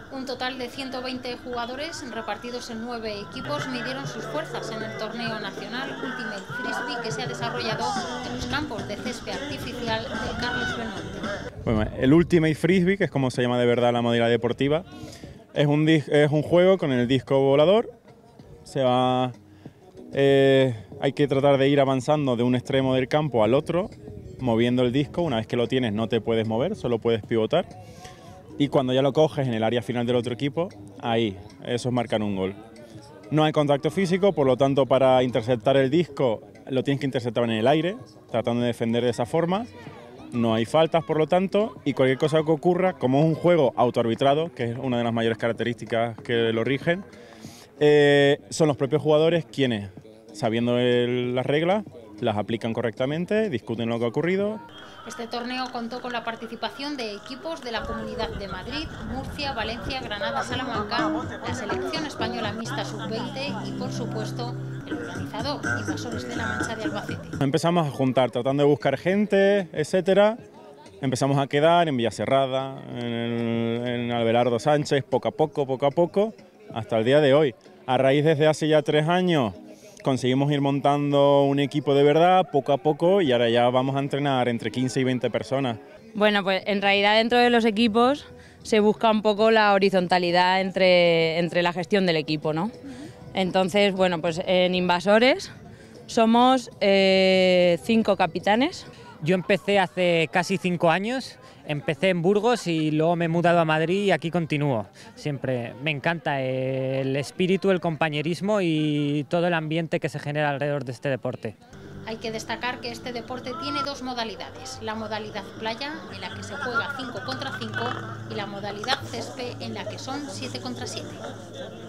Un total de 120 jugadores repartidos en 9 equipos midieron sus fuerzas en el torneo nacional Ultimate Frisbee que se ha desarrollado en los campos de césped artificial del Carlos Belmonte. Bueno, el Ultimate Frisbee, que es como se llama de verdad la modalidad deportiva, es un juego con el disco volador. Hay que tratar de ir avanzando de un extremo del campo al otro, moviendo el disco. Una vez que lo tienes no te puedes mover, solo puedes pivotar. Y cuando ya lo coges en el área final del otro equipo, ahí, esos marcan un gol. No hay contacto físico, por lo tanto para interceptar el disco lo tienes que interceptar en el aire, tratando de defender de esa forma. No hay faltas, por lo tanto, y cualquier cosa que ocurra, como es un juego autoarbitrado, que es una de las mayores características que lo rigen, son los propios jugadores quienes, sabiendo las reglas, las aplican correctamente, discuten lo que ha ocurrido. Este torneo contó con la participación de equipos de la Comunidad de Madrid, Murcia, Valencia, Granada, Salamanca, la selección española mixta sub-20 y, por supuesto, el organizador, Invasores de la Mancha de Albacete. Empezamos a juntar, tratando de buscar gente, etcétera. Empezamos a quedar en Villacerrada, en Abelardo Sánchez, poco a poco, hasta el día de hoy. A raíz desde hace ya 3 años conseguimos ir montando un equipo de verdad, poco a poco, y ahora ya vamos a entrenar entre 15 y 20 personas. Bueno, pues en realidad dentro de los equipos se busca un poco la horizontalidad entre la gestión del equipo, ¿no? Entonces, bueno, pues en Invasores somos 5 capitanes. Yo empecé hace casi 5 años, empecé en Burgos y luego me he mudado a Madrid y aquí continúo. Siempre me encanta el espíritu, el compañerismo y todo el ambiente que se genera alrededor de este deporte. Hay que destacar que este deporte tiene 2 modalidades, la modalidad playa, en la que se juega 5 contra 5, y la modalidad césped, en la que son 7 contra 7.